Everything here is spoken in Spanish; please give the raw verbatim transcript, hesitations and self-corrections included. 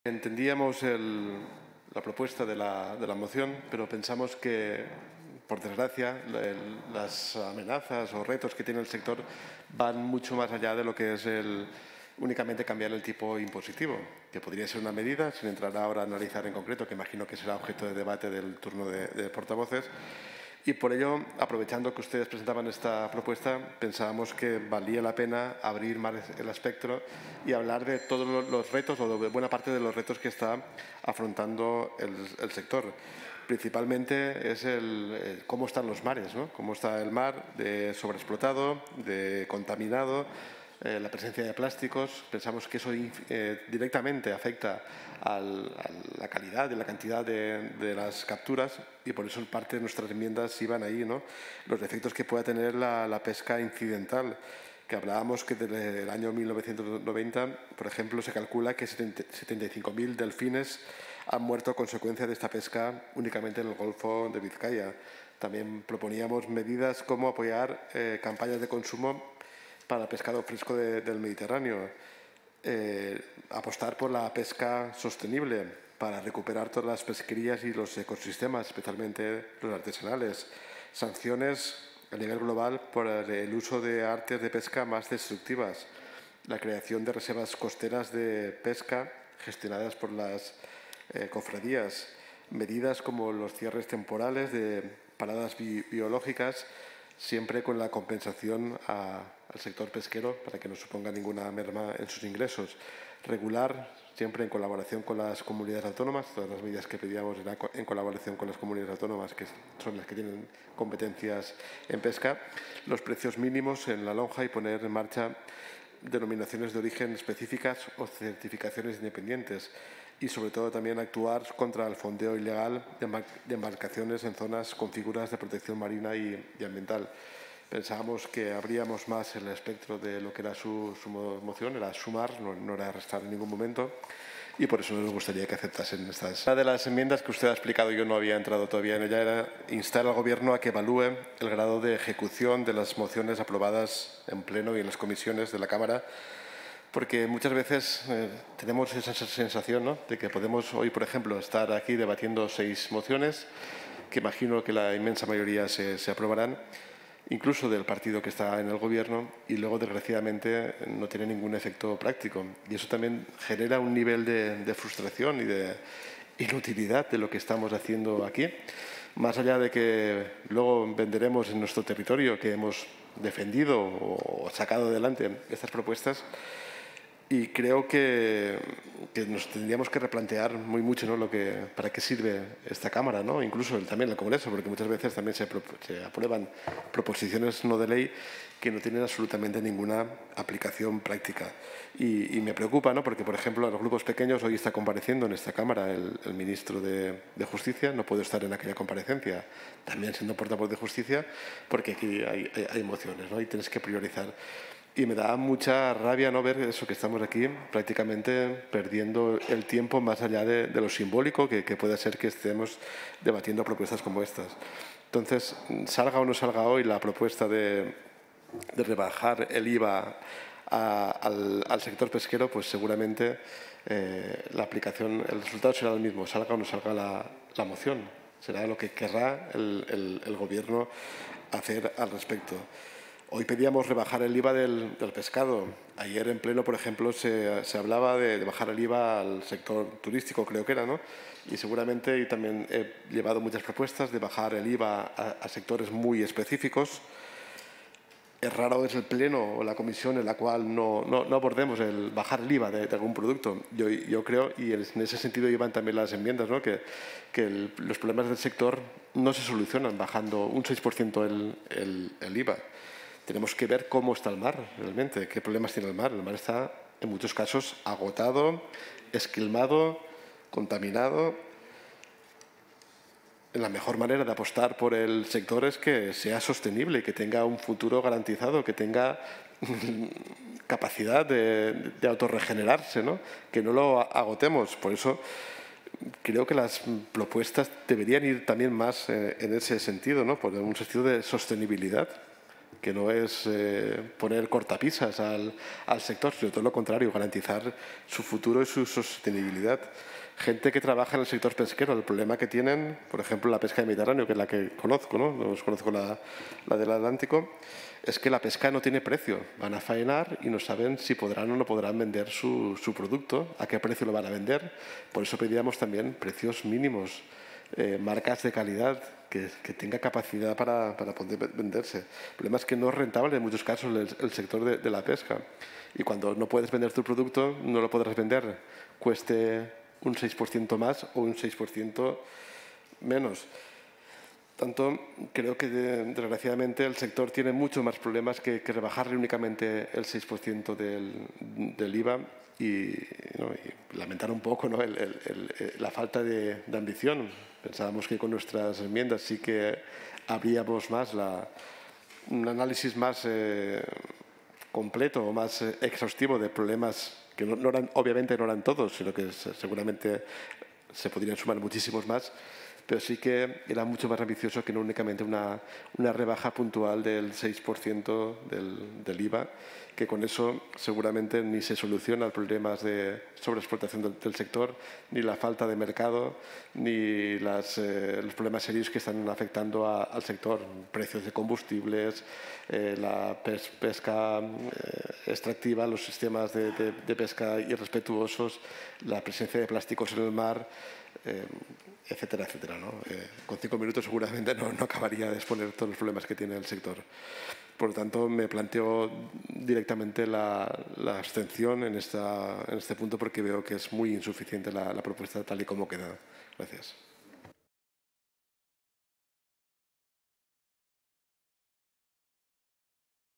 Entendíamos el, la propuesta de la, de la moción, pero pensamos que, por desgracia, el, las amenazas o retos que tiene el sector van mucho más allá de lo que es el, únicamente cambiar el tipo impositivo, que podría ser una medida, sin entrar ahora a analizar en concreto, que imagino que será objeto de debate del turno de, de portavoces. Y por ello, aprovechando que ustedes presentaban esta propuesta, pensábamos que valía la pena abrir más el espectro y hablar de todos los retos o de buena parte de los retos que está afrontando el, el sector. Principalmente es el, el cómo están los mares, ¿no? Cómo está el mar de sobreexplotado, de contaminado, eh, la presencia de plásticos. Pensamos que eso eh, directamente afecta al, a la calidad y la cantidad de, de las capturas y por eso parte de nuestras enmiendas iban ahí, ¿no? Los efectos que pueda tener la, la pesca incidental, que hablábamos que desde el año mil novecientos noventa, por ejemplo, se calcula que setenta y cinco mil delfines han muerto a consecuencia de esta pesca únicamente en el Golfo de Vizcaya. También proponíamos medidas como apoyar eh, campañas de consumo para pescado fresco de, del Mediterráneo, eh, apostar por la pesca sostenible para recuperar todas las pesquerías y los ecosistemas, especialmente los artesanales, sanciones a nivel global por el uso de artes de pesca más destructivas, la creación de reservas costeras de pesca gestionadas por las eh, cofradías, medidas como los cierres temporales de paradas bi biológicas, siempre con la compensación a, al sector pesquero para que no suponga ninguna merma en sus ingresos. Regular, siempre en colaboración con las comunidades autónomas, todas las medidas que pedíamos eran en colaboración con las comunidades autónomas, que son las que tienen competencias en pesca, los precios mínimos en la lonja y poner en marcha denominaciones de origen específicas o certificaciones independientes y, sobre todo, también actuar contra el fondeo ilegal de embarcaciones en zonas con figuras de protección marina y, y ambiental. Pensábamos que abríamos más el espectro de lo que era su, su moción, era sumar, no, no era restar en ningún momento, y por eso nos gustaría que aceptasen estas. Una de las enmiendas que usted ha explicado, yo no había entrado todavía en ella, era instar al Gobierno a que evalúe el grado de ejecución de las mociones aprobadas en pleno y en las comisiones de la Cámara, porque muchas veces eh, tenemos esa sensación, ¿no?, de que podemos hoy, por ejemplo, estar aquí debatiendo seis mociones, que imagino que la inmensa mayoría se, se aprobarán, incluso del partido que está en el Gobierno, y luego, desgraciadamente, no tiene ningún efecto práctico. Y eso también genera un nivel de, de frustración y de inutilidad de lo que estamos haciendo aquí. Más allá de que luego venderemos en nuestro territorio que hemos defendido o sacado adelante estas propuestas, y creo que, que nos tendríamos que replantear muy mucho, ¿no?, lo que, para qué sirve esta Cámara, ¿no?, incluso el, también el Congreso, porque muchas veces también se, se aprueban proposiciones no de ley que no tienen absolutamente ninguna aplicación práctica. Y, y me preocupa, ¿no?, porque, por ejemplo, a los grupos pequeños hoy está compareciendo en esta Cámara el, el ministro de, de Justicia, no puede estar en aquella comparecencia, también siendo portavoz de Justicia, porque aquí hay, hay, hay mociones, ¿no?, y tienes que priorizar. Y me da mucha rabia no ver eso, que estamos aquí prácticamente perdiendo el tiempo más allá de, de lo simbólico que, que puede ser que estemos debatiendo propuestas como estas. Entonces, salga o no salga hoy la propuesta de, de rebajar el I V A a, al, al sector pesquero, pues seguramente eh, la aplicación, el resultado será el mismo, salga o no salga la, la moción. Será lo que querrá el, el, el Gobierno hacer al respecto. Hoy pedíamos rebajar el I V A del, del pescado. Ayer en pleno, por ejemplo, se, se hablaba de, de bajar el I V A al sector turístico, creo que era, ¿no? Y seguramente y también he llevado muchas propuestas de bajar el I V A a, a sectores muy específicos. Es raro es el pleno o la comisión en la cual no, no, no abordemos el bajar el I V A de, de algún producto. Yo, yo creo, y en ese sentido iban también las enmiendas, ¿no?, que, que el, los problemas del sector no se solucionan bajando un seis por ciento el, el, el I V A. Tenemos que ver cómo está el mar realmente, qué problemas tiene el mar. El mar está, en muchos casos, agotado, esquilmado, contaminado. La mejor manera de apostar por el sector es que sea sostenible, que tenga un futuro garantizado, que tenga capacidad de, de autorregenerarse, ¿no?, que no lo agotemos. Por eso creo que las propuestas deberían ir también más eh, en ese sentido, ¿no?, por un sentido de sostenibilidad. que no es eh, poner cortapisas al, al sector, sino todo lo contrario, garantizar su futuro y su sostenibilidad. Gente que trabaja en el sector pesquero, el problema que tienen, por ejemplo, la pesca de Mediterráneo, que es la que conozco, ¿no? No os conozco la, la del Atlántico, es que la pesca no tiene precio. Van a faenar y no saben si podrán o no podrán vender su, su producto, a qué precio lo van a vender. Por eso pedíamos también precios mínimos, eh, marcas de calidad, que, que tenga capacidad para, para poder venderse. El problema es que no es rentable en muchos casos el, el sector de, de la pesca. Y cuando no puedes vender tu producto, no lo podrás vender, cueste un seis por ciento más o un seis por ciento menos. Tanto, creo que desgraciadamente el sector tiene muchos más problemas que, que rebajarle únicamente el seis por ciento del, del I V A y, ¿no? y lamentar un poco, ¿no? el, el, el, la falta de, de ambición. Pensábamos que con nuestras enmiendas sí que habríamos más la, un análisis más eh, completo o más eh, exhaustivo de problemas que no, no eran, obviamente no eran todos, sino que seguramente se podrían sumar muchísimos más, pero sí que era mucho más ambicioso que no únicamente una, una rebaja puntual del seis por ciento del, del I V A, que con eso seguramente ni se soluciona los problemas de sobreexplotación del, del sector, ni la falta de mercado, ni las, eh, los problemas serios que están afectando a, al sector, precios de combustibles, eh, la pes, pesca eh, extractiva, los sistemas de, de, de pesca irrespetuosos, la presencia de plásticos en el mar, eh, etcétera, etcétera, ¿no? Eh, con cinco minutos seguramente no, no acabaría de exponer todos los problemas que tiene el sector. Por lo tanto, me planteo directamente la, la abstención en, esta, en este punto porque veo que es muy insuficiente la, la propuesta tal y como queda. Gracias.